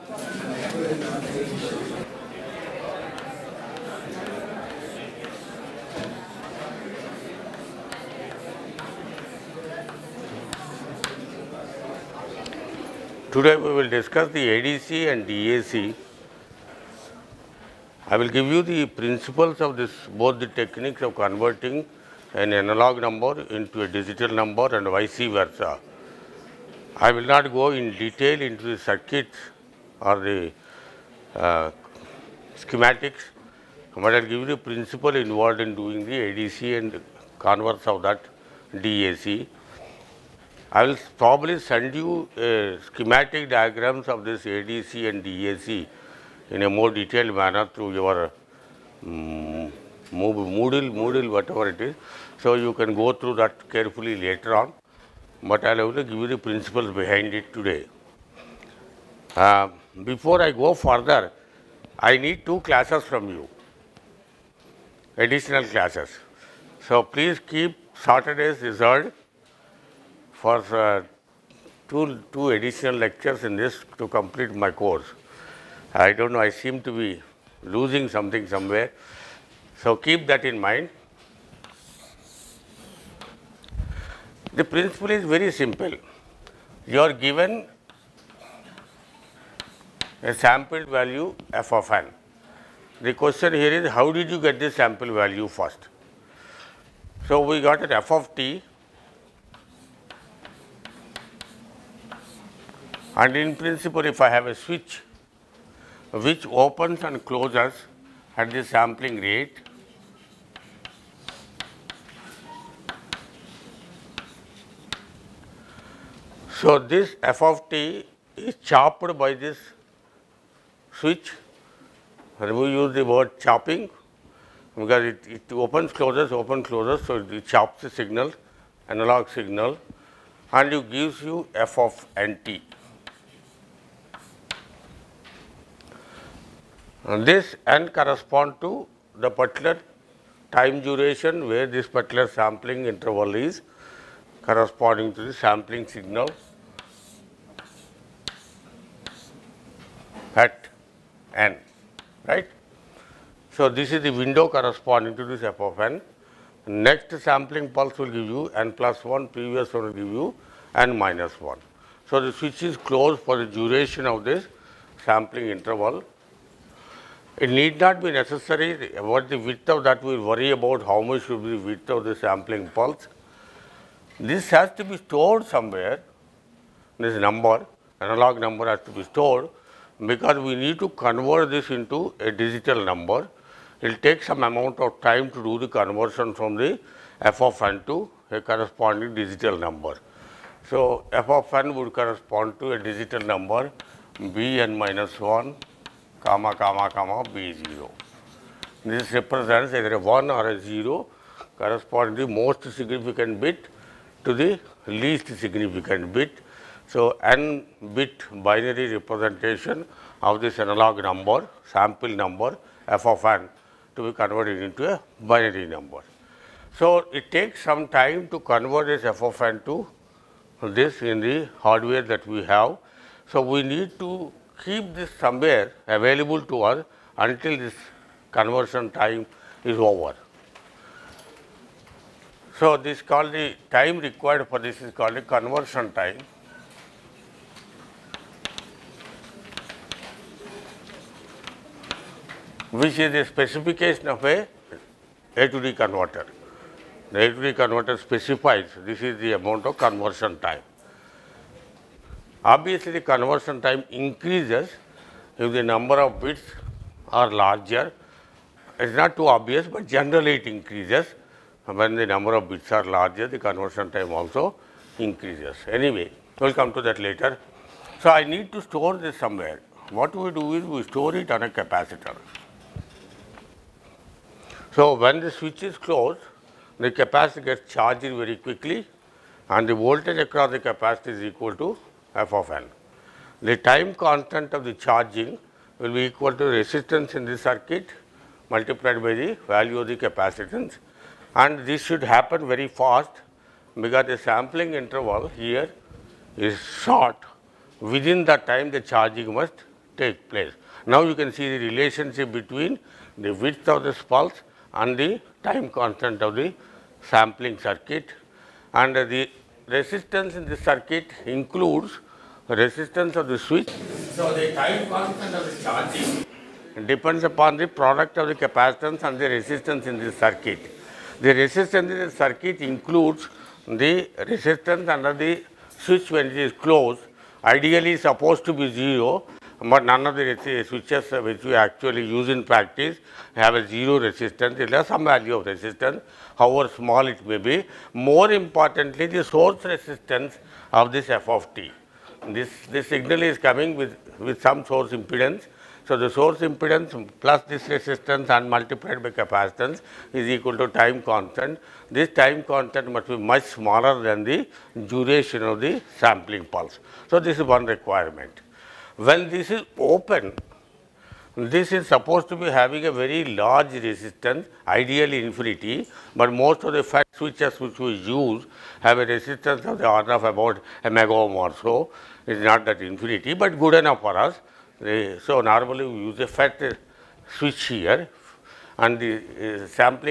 Today we will discuss the ADC and DAC. I will give you the principles of this, both the techniques of converting an analog number into a digital number and vice versa. I will not go in detail into the circuits or the schematics, but I will give you the principle involved in doing the ADC and converse of that DAC. I will probably send you schematic diagrams of this ADC and DAC in a more detailed manner through your Moodle, whatever it is. So you can go through that carefully later on, but I will only give you the principles behind it today. Before I go further, I need 2 classes from you, additional classes. So please keep Saturdays reserved for two additional lectures in this to complete my course. I don't know, I seem to be losing something somewhere. So keep that in mind. The principle is very simple. You are given a sampled value f of n. The question here is, how did you get this sample value first? So we got an f of t, and in principle if I have a switch which opens and closes at the sampling rate, so this f of t is chopped by this switch, and we use the word chopping because it opens, closes, so it chops the signal, analog signal, and it gives you f of nt. And this n corresponds to the particular time duration where this particular sampling interval is corresponding to the sampling signal at n, right. So this is the window corresponding to this f of n. Next sampling pulse will give you n plus 1, previous one will give you n minus 1. So the switch is closed for the duration of this sampling interval. It need not be necessary about the width of that, we will worry about how much should be the width of the sampling pulse. This has to be stored somewhere, this number, analog number has to be stored, because we need to convert this into a digital number. It will take some amount of time to do the conversion from the f of n to a corresponding digital number. So f of n would correspond to a digital number b n minus 1, comma, comma, comma, b0. This represents either a 1 or a 0 corresponding to the most significant bit to the least significant bit. So n bit binary representation of this analog number, sample number f of n, to be converted into a binary number. So it takes some time to convert this f of n to this in the hardware that we have. So we need to keep this somewhere available to us until this conversion time is over. So this is called the time required for this is called the conversion time. Which is a specification of a to D converter. The A to D converter specifies this is the amount of conversion time. Obviously, the conversion time increases if the number of bits are larger. It is not too obvious, but generally it increases. When the number of bits are larger, the conversion time also increases. Anyway, we will come to that later. So I need to store this somewhere. What we do is we store it on a capacitor. So when the switch is closed, the capacitor gets charged very quickly, and the voltage across the capacitor is equal to f of n. The time constant of the charging will be equal to resistance in the circuit multiplied by the value of the capacitance, and this should happen very fast because the sampling interval here is short. Within that time the charging must take place. Now you can see the relationship between the width of this pulse and the time constant of the sampling circuit, and the resistance in this circuit includes resistance of the switch. So the time constant of the charging depends upon the product of the capacitance and the resistance in this circuit. The resistance in the circuit includes the resistance under the switch when it is closed. Ideally supposed to be 0, but none of the switches which we actually use in practice have a 0 resistance. It has some value of resistance, however small it may be. More importantly, the source resistance of this f of t. This signal is coming with some source impedance. So, the source impedance plus this resistance and multiplied by capacitance is equal to time constant. This time constant must be much smaller than the duration of the sampling pulse. So, this is one requirement. When this is open, this is supposed to be having a very large resistance, ideally infinity, but most of the FET switches which we use have a resistance of the order of about a mega ohm or so. It is not that infinity, but good enough for us. So, normally we use a FET switch here, and the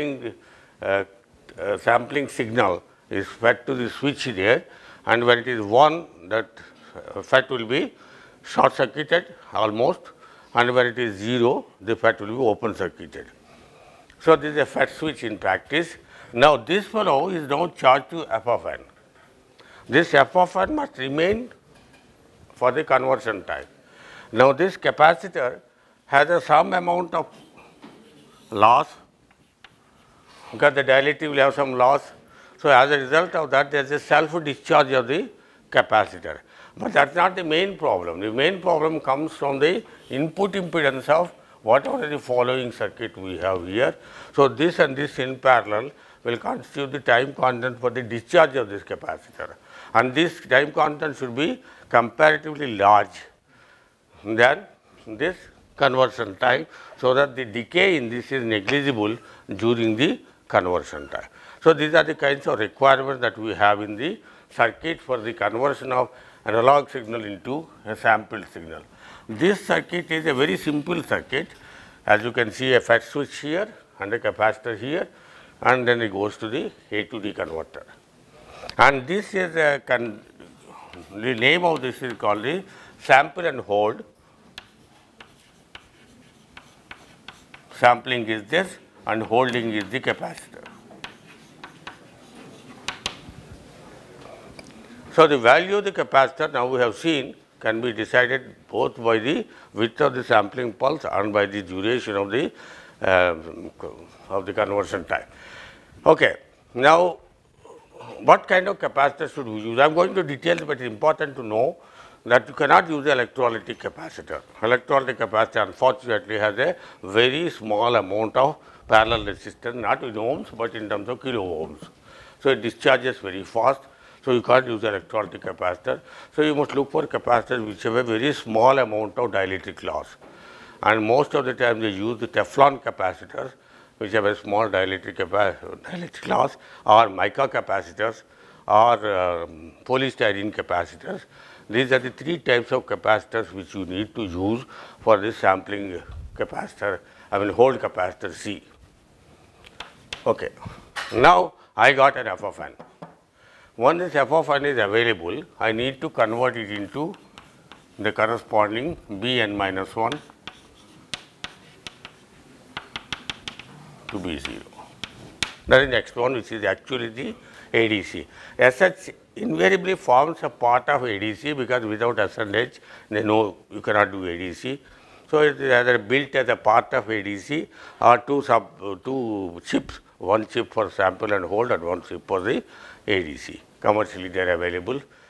sampling signal is fed to the switch there, and when it is 1, that FET will be short circuited almost, and when it is 0, the FET will be open circuited. So, this is a FET switch in practice. Now, this fellow is now charged to f of n. This f of n must remain for the conversion time. Now, this capacitor has some amount of loss, because the dielectric will have some loss. So, as a result of that, there is a self discharge of the capacitor, but that is not the main problem. The main problem comes from the input impedance of whatever the following circuit we have here. So, this and this in parallel will constitute the time constant for the discharge of this capacitor, and this time constant should be comparatively large than this conversion time, so that the decay in this is negligible during the conversion time. So, these are the kinds of requirements that we have in the circuit for the conversion of analog signal into a sampled signal. This circuit is a very simple circuit, as you can see a FET switch here and a capacitor here, and then it goes to the A to D converter. And this is the name of this is called the sample and hold. Sampling is this and holding is the capacitor. So, the value of the capacitor now we have seen can be decided both by the width of the sampling pulse and by the duration of the conversion time. Okay. Now, what kind of capacitor should we use? I am going to details, but it is important to know that you cannot use the electrolytic capacitor. Electrolytic capacitor unfortunately has a very small amount of parallel resistance, not in ohms, but in terms of kilo ohms. So, it discharges very fast. So, you can't use electrolytic capacitor. So, you must look for capacitors which have a very small amount of dielectric loss, and most of the time they use the Teflon capacitors which have a small dielectric loss, or mica capacitors, or polystyrene capacitors. These are the 3 types of capacitors which you need to use for this sampling capacitor, hold capacitor C. Okay. Now, I got an f of n. Once this f of n is available, I need to convert it into the corresponding B n minus 1 to B0. That is next one, which is actually the ADC. SH invariably forms a part of ADC, because without S and H, they know you cannot do ADC. So, it is either built as a part of ADC or two chips, one chip for sample and hold and one chip for the ADC. Commercially they are available.